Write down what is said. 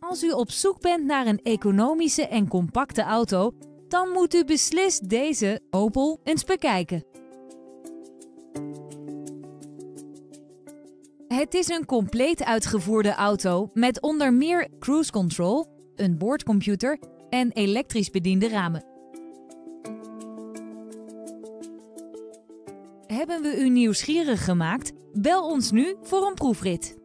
Als u op zoek bent naar een economische en compacte auto, dan moet u beslist deze Opel eens bekijken. Het is een compleet uitgevoerde auto met onder meer cruise control, een boordcomputer en elektrisch bediende ramen. Hebben we u nieuwsgierig gemaakt? Bel ons nu voor een proefrit.